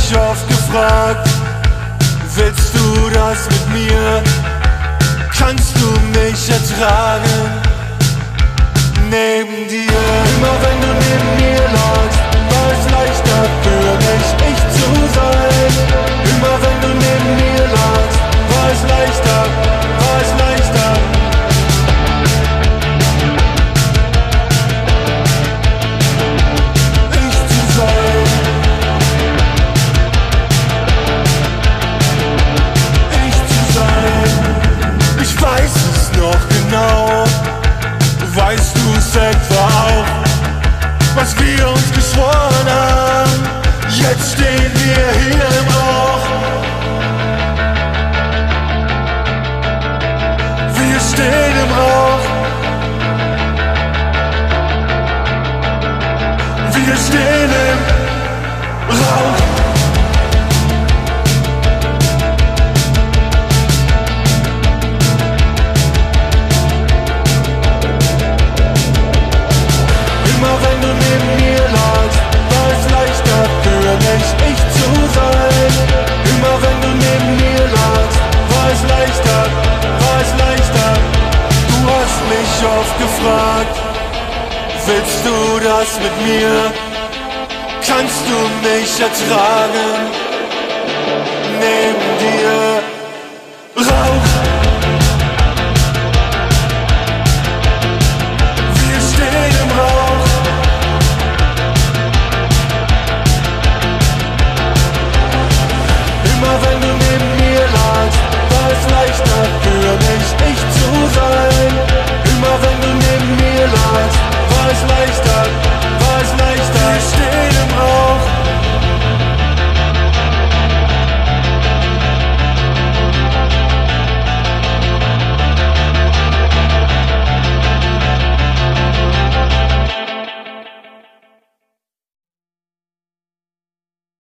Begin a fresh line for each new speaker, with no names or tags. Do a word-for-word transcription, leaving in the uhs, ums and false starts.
mich oft gefragt, willst du das mit mir? Kannst du mich ertragen? Neben dir. Immer wenn du neben mir lagst, war es leichter für mich, ich zu sein. Immer wenn du neben mir lagst, war es leichter, war es leichter. Ich zu sein. Ich zu sein. Ich weiß es noch genau. Weißt du's etwa auch, was wir uns geschworen haben? Jetzt stehen wir hier im Rauch. Wir stehen im Rauch. Wir stehen im Rauch. Immer wenn du neben mir lagst, war es leichter für mich, ich zu sein. Immer wenn du neben mir lagst, war es leichter, war es leichter. Du hast mich oft gefragt, willst du das mit mir? Kannst du mich ertragen? Neben dir Rauch.